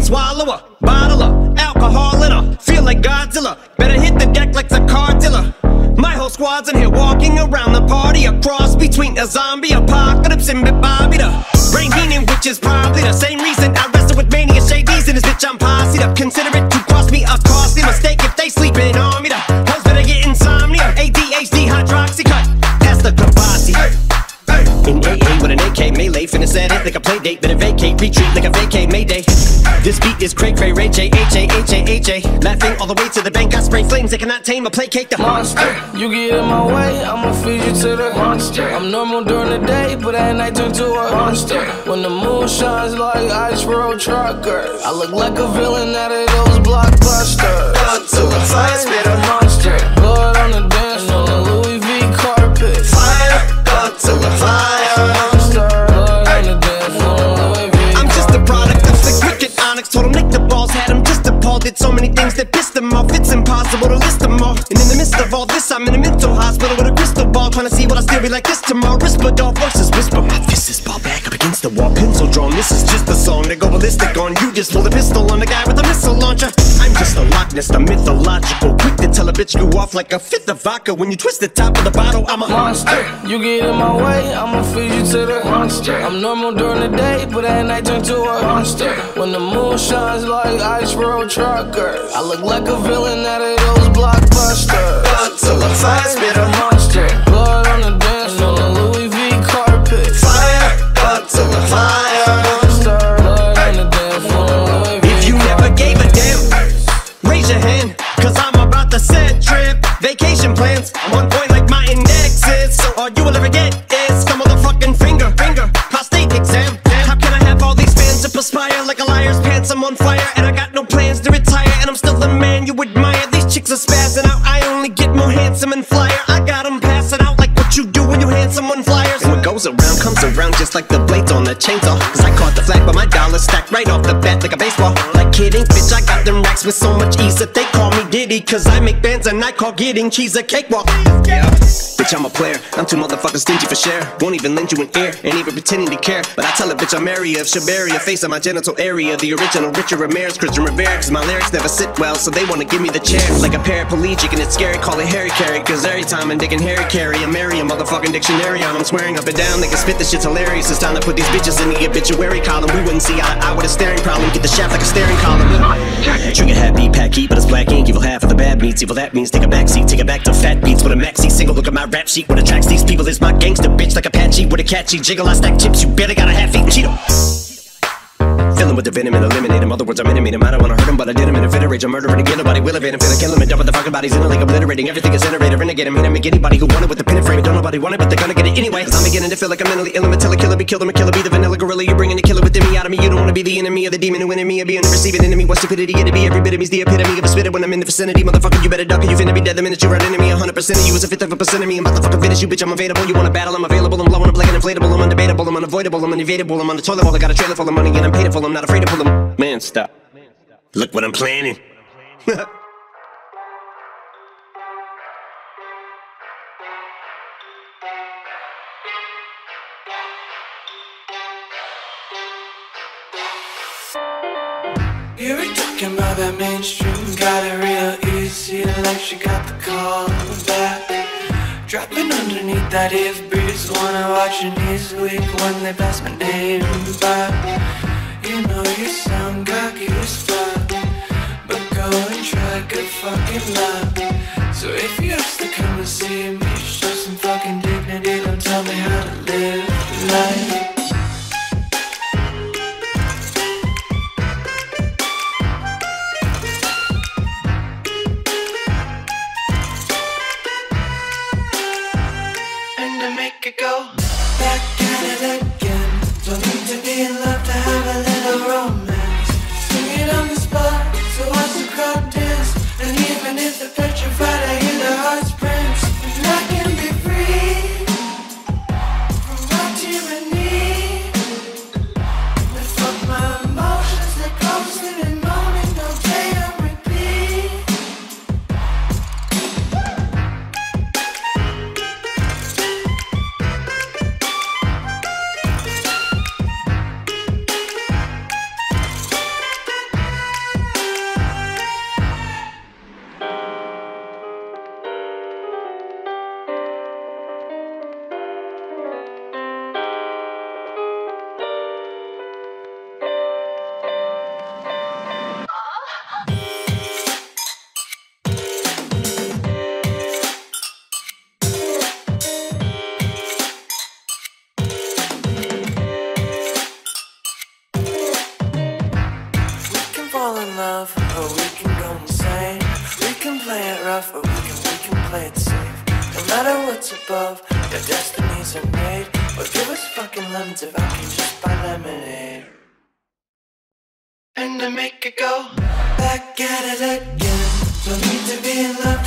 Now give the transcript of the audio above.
swallow her, bottle her, alcohol in her. Feel like Godzilla, better hit the deck like the car dealer. My whole squad's in here walking around the party, a cross between a zombie apocalypse and Bobby the Brain Heenan, which is probably the same reason I wrestle with mania shadies in this bitch. I'm posse'd up. Consider it to cost me a costly mistake if they sleeping on me. The hoes better get insomnia, ADHD, hydroxy cut, past the Kabasi. In AA with an AK melee, finna set it like a play date, better vacate, retreat like a vacate Mayday. This beat is Craig, Ray, Ray, J, H-A, laughing all the way to the bank. I spray flames, they cannot tame or placate the monster. You get in my way, I'ma feed you to the monster. I'm normal during the day, but at night turn to a monster. When the moon shines like ice road truckers, I look like a villain out of those blockbusters. Gun to the fire, spit a monster. Blood on the dance floor, the Louis V carpet. Fire, gun to the fire. Told him lick the balls, had him just appalled. Did so many things that pissed him off, it's impossible to list them all. And in the midst of all this, I'm in a mental hospital with a crystal ball, trying to see what I still be like this tomorrow. Rispadol versus whisper, my fist is ball back up against the wall, pencil drawn. This is just a song to go ballistic on. You just pull a pistol on the guy with a missile launcher. I'm just a Loch Ness, the mythological, quick to tell a bitch you off like a fifth of vodka. When you twist the top of the bottle, I'm a monster. You get in my way, I'ma feed you to the monster. I'm normal during the day, but at night turn to a monster. When the moon shines like ice road truckers, I look like a villain out of those blockbusters. Gun to the fire, spit a monster. Blood on the dance floor, the Louis V carpet. Fire, gun to the fire. Monster, blood on the dance floor, Louis V. If you never gave a damn, raise your hand, cause I'm about to set trip. Vacation plans, I'm on point like my index is. So all you will ever get is a motherfucking finger, prostate exam. How can I have all these fans to perspire like a liar's pants? I'm on fire and I got no plans to retire, and I'm still the man you admire. These chicks are spazzing out, I only get more handsome and flyer. I got them passing out like what you do when you hand someone flyers. And what goes around comes around just like the blades on the chainsaw. Cause I caught the flag but my dollar stacked right off the bat like a baseball. Like kidding, bitch, I got them racks with so much ease that they call me Diddy. Cause I make bands and I call getting cheese a cakewalk. Yeah, bitch, I'm a player, I'm too motherfucking stingy for share. Won't even lend you an ear, ain't even pretending to care. But I tell a bitch I'm area of Shabaria, face on my genital area. The original Richard Ramirez, Christian Rivera. Cause my lyrics never sit well, so they wanna give me the chair. Like a paraplegic and it's scary, call it Harry Carry. Cause every time I'm digging Harry Carry, I'm marry a motherfucking dictionary on. I'm swearing up and down, they can spit, this shit's hilarious. It's time to put these bitches in the obituary column. We wouldn't see eye to eye with a staring problem. Get the shaft like a staring column. Trigger happy, pack heat, but it's black ink. Evil half of the bad meats, evil that means take a backseat. Take it back to fat beats with a maxi single. Look at my rap sheet, what attracts these people is my gangster bitch. Like Apache with a catchy jiggle. I stack chips, you better got a half-eaten Cheeto. Fill him with the venom and eliminate him. Other words, I'm intimate him. I don't wanna hurt him, but I did him in a fit of rage. I'm murdering again, nobody will evade him. Finna kill him and dump the fucking bodies in a lake, obliterating everything is iterator. Renegade him, hit him, make anybody who want it with the pin and frame. Don't nobody want it, but they're gonna get it anyway. Cause I'm beginning to feel like I'm mentally ill. I'm a killer, be killed, I'm a killer, be the vanilla gorilla. You're bringing the killer within me out of me. You don't wanna be the enemy of the demon who in me, or be in the receiving enemy. What stupidity it'd be, every bit of me's the epitome of a spitter when I'm in the vicinity. Motherfucker, you better duck, or you finna be dead the minute you run into me. 100% of you is a fifth of a percent of me. I'm about to fucking finish you, bitch, I'm available. You wanna battle, I'm available. I'm blowing up like an inflatable. I'm undebatable, I'm unavoidable, I'm unevadable. I'm on the toilet bowl, I got a trailer full of money and I'm paid it full. I'm not afraid to pull them. Man, stop. Look what I'm planning. You were talking about that mainstream, got it real easy, like she got the call back. Dropping underneath that if breeze, wanna watch your knees weak when they pass my name by. You know you sound cocky as fuck, but go and try good fucking luck. So if you have to come and see me, show some fucking dignity, don't tell me how to live life. Make it go back at it again. Don't need to be in love to have a little romance. Sing it on the spot, so watch the crowd dance. And even if they're petrified, I hear the rough, or we can play it safe. No matter what's above, their destinies are made. Or give us fucking lemons if I can just buy lemonade. And to make it go back at it again. Don't need to be in love